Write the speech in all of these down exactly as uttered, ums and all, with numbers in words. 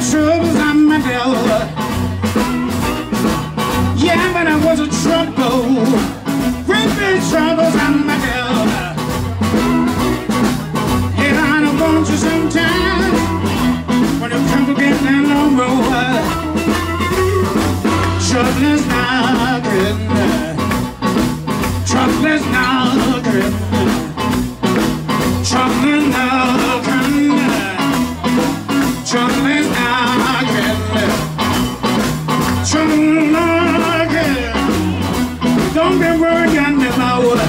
troubles on my devil. Yeah, but I was a trouble. Great big troubles on my devil. Yeah, I don't want you sometimes when you come to get down no more. Trouble is knocking. Trouble is knocking. Trouble is knocking. Trouble is knocking. Trouble is knocking. Don't be worried anymore.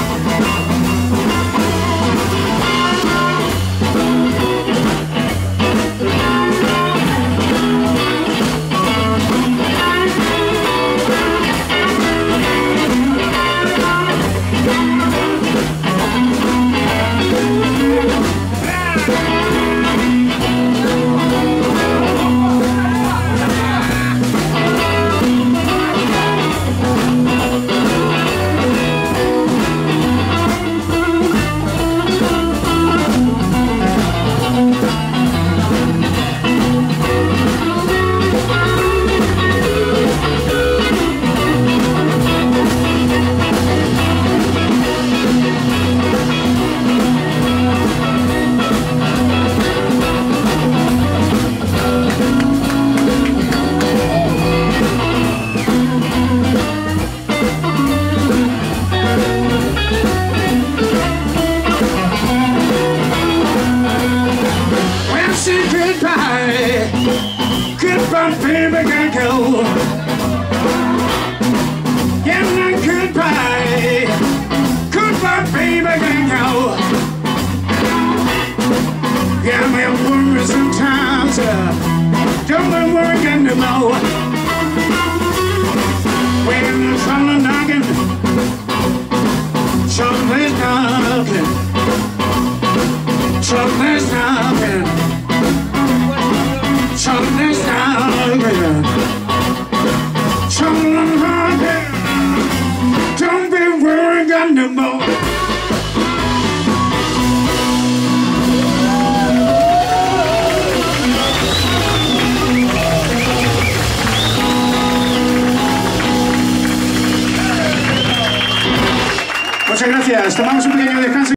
Goodbye, baby, gotta go. Yeah, now goodbye. Goodbye, baby, gotta go. Yeah, I'm worried sometimes. Uh, don't be worried anymore. When the sun is knocking, trouble is knocking. Trouble is knocking. Trouble is knocking. Trouble is knocking. Don't be worried anymore. Muchas gracias. Tomamos un pequeño descanso.